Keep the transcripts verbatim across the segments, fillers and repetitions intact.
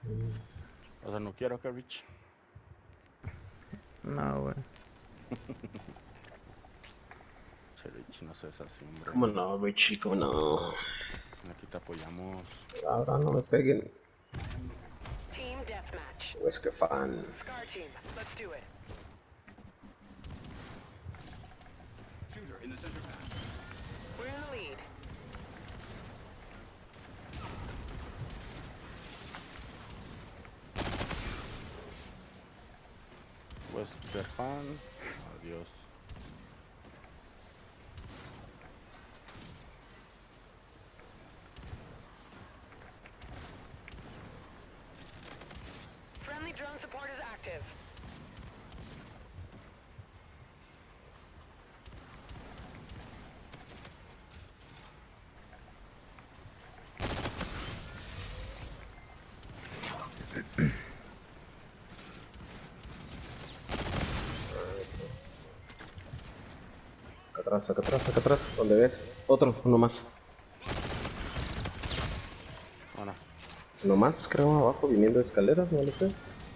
O sea, no quiero que Rich. No, güey. Che, Rich, no seas así, hombre. ¿Cómo no, Richie? ¿Cómo no? Aquí te apoyamos. Ahora no me peguen. Team deathmatch. Es que fan. Scar team, let's do it. Shooter in the center pack. We're in the lead. Westerfan. Adiós. Friendly drone support is active. Acá atrás, acá atrás, acá atrás. ¿Dónde ves? Otro, uno más. Bueno, Uno más, creo, abajo, viniendo de escaleras, no lo sé.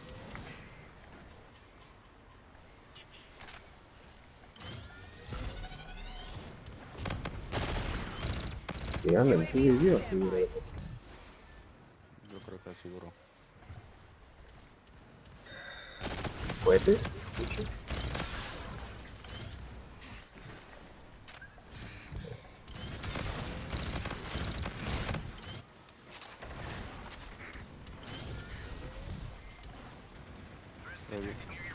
Díganme, ¿tú vivió? Sí, güey. yo creo que seguro. ¿Cohetes? Ready.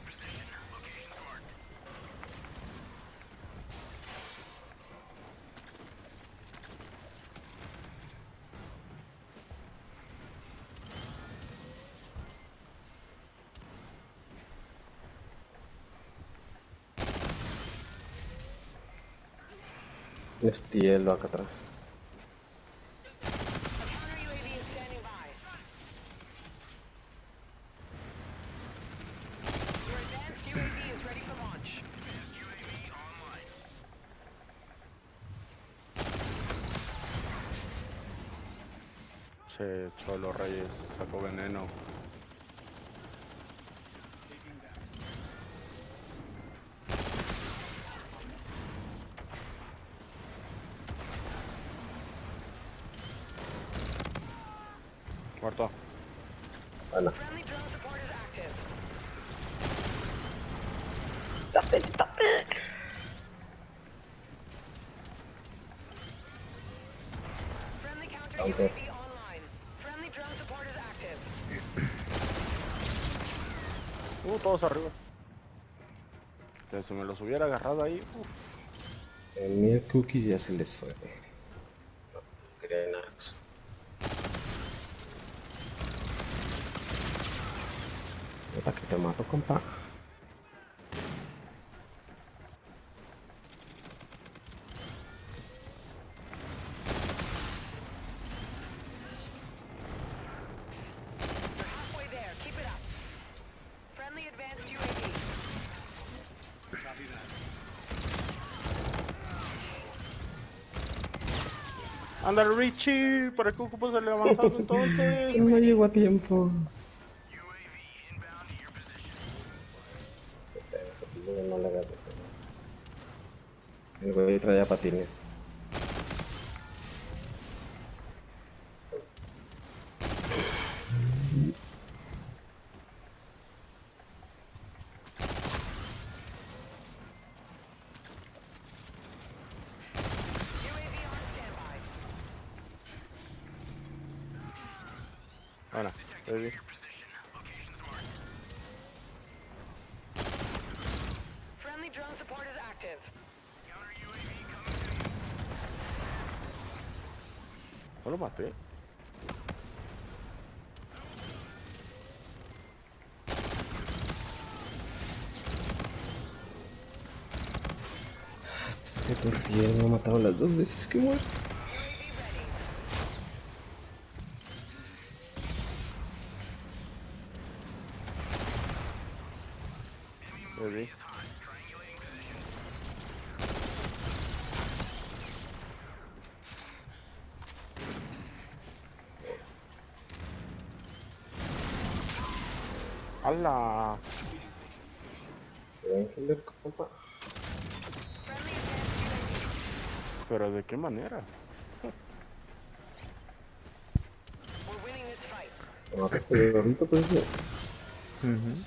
Este hielo acá atrás. A counter U A V is standing by. Your advanced U A V is ready for launch. Che, Cholo Reyes sacó veneno. Muerto. Bueno, Friendly drone support is active. Friendly counter U A V online. Friendly drone support is active. Uh, todos arriba. Que si me los hubiera agarrado ahí. Uf. el mío cookies ya se les fue. No, quería nada. ¿Para que te mato, compa? You're halfway there. Keep it up. Friendly advanced U A V. Copy that. Ándale, Richie. ¿Para qué ocupas el avanzado entonces? No llego a tiempo. No le hagas eso. El güey traía patines. U A V on standby. Bueno, ready. Friendly drone support is active. No lo maté. Este tortilla me ha matado las dos veces que muerto. U A V ready. Ready. ¡Hala! Feeding station. ¿Ven killer, compa? Friendly advanced ¿Pero de qué manera? U A V. We're winning this fight. ¿Te mataste ahorita, pues? Sí. Uh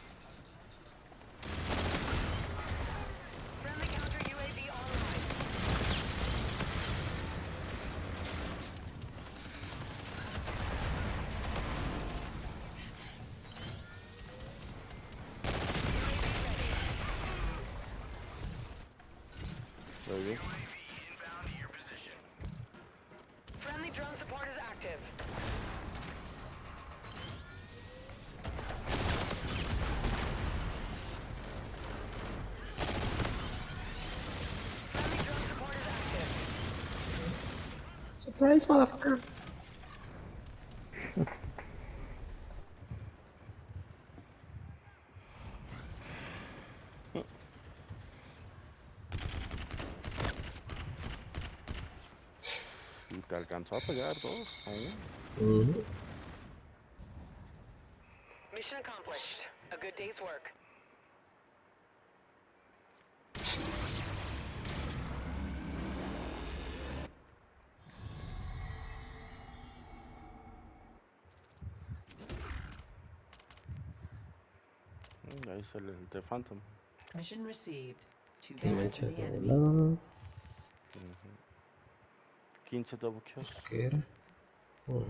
Friendly counter U A V online. Muy bien. Friendly drone support is active. Friendly drone support is active. Surprise, motherfucker. Y te alcanzó a pegar todos. Aún. Mhm. Mission accomplished. A good day's work. Mm, Ahí sale el de Phantom. Mission received. Too Me bad echa for the de enemy. lado. quince double kills. ¿Qué era? Oh.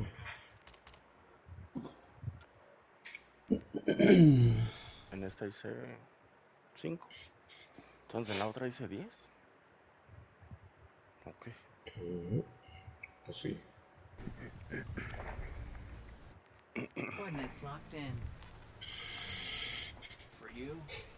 En esta hice cinco. Entonces en la otra hice diez. Ok. Mhm. Pues sí. Coordinates locked in. For you,